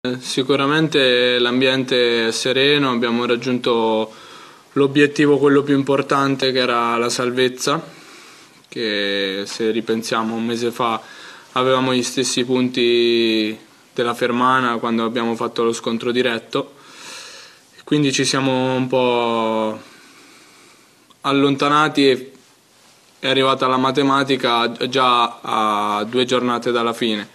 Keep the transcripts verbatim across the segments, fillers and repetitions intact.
Sicuramente l'ambiente è sereno, abbiamo raggiunto l'obiettivo, quello più importante, che era la salvezza, che se ripensiamo un mese fa avevamo gli stessi punti della Fermana quando abbiamo fatto lo scontro diretto, quindi ci siamo un po' allontanati e è arrivata la matematica già a due giornate dalla fine,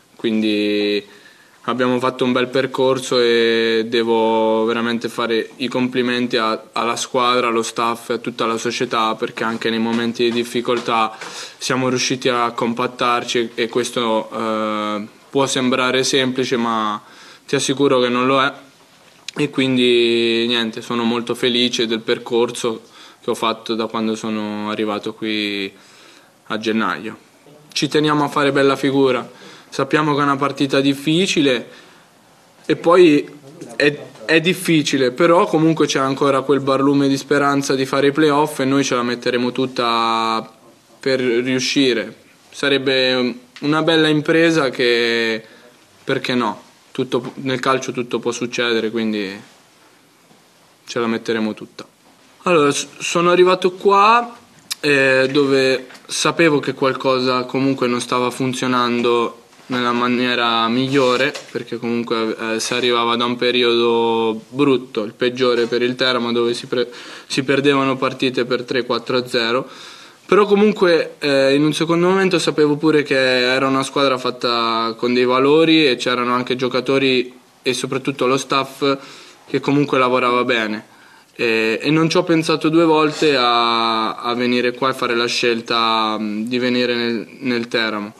quindi abbiamo fatto un bel percorso e devo veramente fare i complimenti a, alla squadra, allo staff e a tutta la società, perché anche nei momenti di difficoltà siamo riusciti a compattarci e questo eh, può sembrare semplice, ma ti assicuro che non lo è, e quindi niente, sono molto felice del percorso che ho fatto da quando sono arrivato qui a gennaio. Ci teniamo a fare bella figura. Sappiamo che è una partita difficile e poi è, è difficile, però comunque c'è ancora quel barlume di speranza di fare i playoff e noi ce la metteremo tutta per riuscire. Sarebbe una bella impresa che, perché no, tutto, nel calcio tutto può succedere, quindi ce la metteremo tutta. Allora, sono arrivato qua eh, dove sapevo che qualcosa comunque non stava funzionando nella maniera migliore, perché comunque eh, si arrivava da un periodo brutto, il peggiore per il Teramo, dove si, si perdevano partite per tre quattro a zero, però comunque eh, in un secondo momento sapevo pure che era una squadra fatta con dei valori e c'erano anche giocatori e soprattutto lo staff che comunque lavorava bene, e, e non ci ho pensato due volte a, a venire qua e fare la scelta di venire nel, nel Teramo.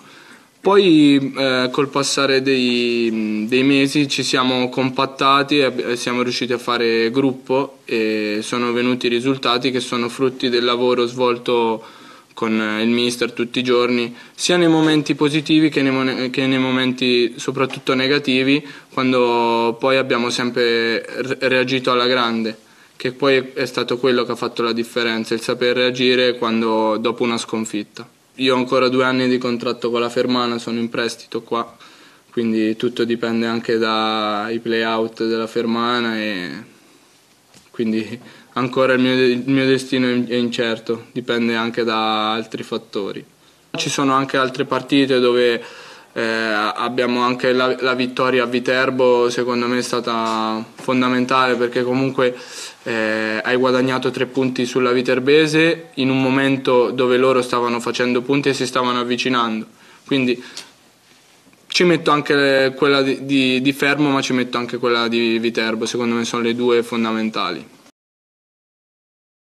Poi eh, col passare dei, dei mesi ci siamo compattati e siamo riusciti a fare gruppo e sono venuti i risultati che sono frutti del lavoro svolto con il mister tutti i giorni, sia nei momenti positivi che nei, che nei momenti soprattutto negativi, quando poi abbiamo sempre reagito alla grande, che poi è stato quello che ha fatto la differenza, il saper reagire quando, dopo una sconfitta. Io ho ancora due anni di contratto con la Fermana, sono in prestito qua, quindi tutto dipende anche dai play-out della Fermana e quindi ancora il mio, il mio destino è incerto, dipende anche da altri fattori. Ci sono anche altre partite dove eh, abbiamo anche la, la vittoria a Viterbo, secondo me è stata fondamentale, perché comunque eh, hai guadagnato tre punti sulla Viterbese in un momento dove loro stavano facendo punti e si stavano avvicinando, quindi ci metto anche quella di, di, di Fermo, ma ci metto anche quella di Viterbo, secondo me sono le due fondamentali.